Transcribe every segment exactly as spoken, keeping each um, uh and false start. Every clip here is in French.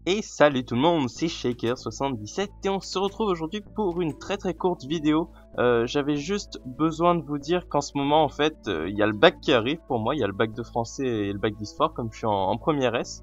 Et salut tout le monde, c'est Shaker soixante-dix-sept et on se retrouve aujourd'hui pour une très très courte vidéo. Euh, J'avais juste besoin de vous dire qu'en ce moment en fait il euh, y a le bac qui arrive pour moi, il y a le bac de français et le bac d'histoire comme je suis en, en première S.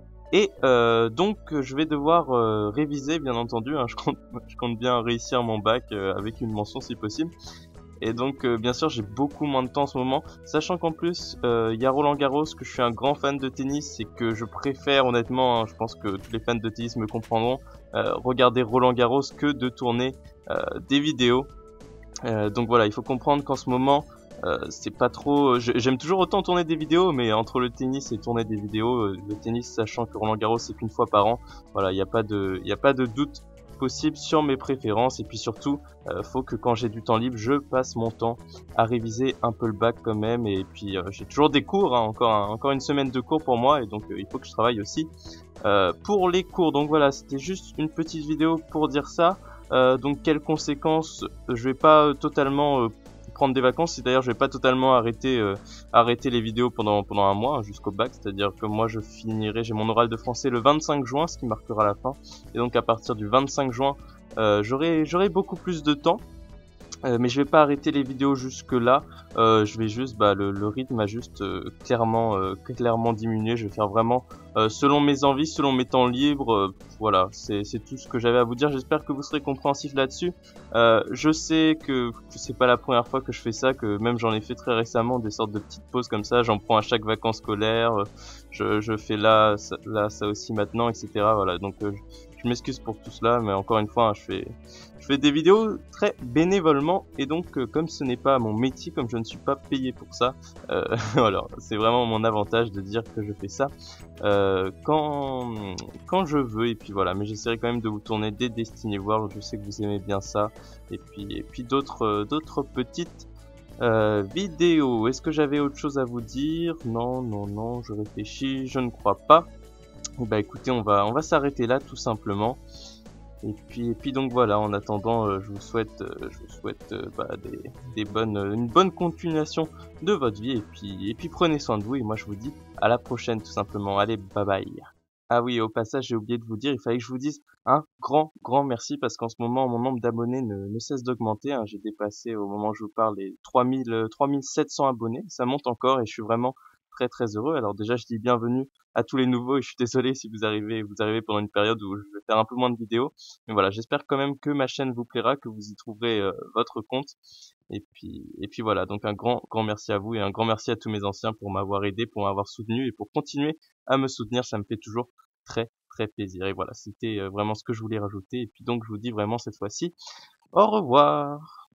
Et euh, donc je vais devoir euh, réviser bien entendu, hein, je, compte, je compte bien réussir mon bac euh, avec une mention si possible. Et donc euh, bien sûr j'ai beaucoup moins de temps en ce moment, sachant qu'en plus il euh, y a Roland Garros, que je suis un grand fan de tennis et que je préfère honnêtement, hein, je pense que tous les fans de tennis me comprendront, euh, regarder Roland Garros que de tourner euh, des vidéos. Euh, donc voilà, il faut comprendre qu'en ce moment euh, c'est pas trop... J'aime toujours autant tourner des vidéos, mais entre le tennis et tourner des vidéos, euh, le tennis sachant que Roland Garros c'est qu'une fois par an, voilà, il n'y a pas de, il y a pas de doute possible sur mes préférences. Et puis surtout euh, faut que quand j'ai du temps libre je passe mon temps à réviser un peu le bac quand même. Et puis euh, j'ai toujours des cours, hein, encore, un, encore une semaine de cours pour moi, et donc euh, il faut que je travaille aussi euh, pour les cours. Donc voilà, c'était juste une petite vidéo pour dire ça. Euh, donc quelles conséquences? Je vais pas totalement euh, prendre des vacances, d'ailleurs je vais pas totalement arrêter euh, arrêter les vidéos pendant pendant un mois, hein, jusqu'au bac, c'est-à-dire que moi je finirai, j'ai mon oral de français le vingt-cinq juin, ce qui marquera la fin, et donc à partir du vingt-cinq juin euh, j'aurai j'aurai beaucoup plus de temps. Euh, mais je vais pas arrêter les vidéos jusque là, euh, je vais juste, bah, le, le rythme a juste euh, clairement euh, clairement diminué. Je vais faire vraiment euh, selon mes envies, selon mes temps libres, euh, voilà, c'est c'est tout ce que j'avais à vous dire. J'espère que vous serez compréhensif là-dessus. Euh, je sais que c'est pas la première fois que je fais ça, que même j'en ai fait très récemment des sortes de petites pauses comme ça, j'en prends à chaque vacances scolaires, euh, je, je fais là, ça, là, ça aussi maintenant, et cetera. Voilà, donc euh, je m'excuse pour tout cela, mais encore une fois, hein, je fais je fais des vidéos très bénévolement, et donc euh, comme ce n'est pas mon métier, comme je ne suis pas payé pour ça, euh, voilà, c'est vraiment mon avantage de dire que je fais ça euh, quand quand je veux. Et puis voilà, mais j'essaierai quand même de vous tourner des Destiny World, je sais que vous aimez bien ça, et puis et puis d'autres euh, d'autres petites euh, vidéos. Est-ce que j'avais autre chose à vous dire? Non, non, non, je réfléchis, je ne crois pas. Bah écoutez, on va on va s'arrêter là tout simplement. Et puis, et puis donc voilà, en attendant, euh, je vous souhaite, euh, je vous souhaite euh, bah, des, des bonnes, euh, une bonne continuation de votre vie. Et puis, et puis prenez soin de vous. Et moi, je vous dis à la prochaine, tout simplement. Allez, bye bye. Ah oui, au passage, j'ai oublié de vous dire, il fallait que je vous dise un grand, grand merci, parce qu'en ce moment, mon nombre d'abonnés ne, ne cesse d'augmenter, hein. J'ai dépassé, au moment où je vous parle, les trois mille, euh, trois mille sept cents abonnés. Ça monte encore et je suis vraiment très, très heureux. Alors déjà, je dis bienvenue à tous les nouveaux, et je suis désolé si vous arrivez, vous arrivez pendant une période où je vais faire un peu moins de vidéos. Mais voilà, j'espère quand même que ma chaîne vous plaira, que vous y trouverez euh, votre compte. Et puis, et puis voilà, donc un grand, grand merci à vous, et un grand merci à tous mes anciens pour m'avoir aidé, pour m'avoir soutenu et pour continuer à me soutenir. Ça me fait toujours très, très plaisir. Et voilà, c'était euh, vraiment ce que je voulais rajouter. Et puis donc, je vous dis vraiment cette fois-ci, au revoir.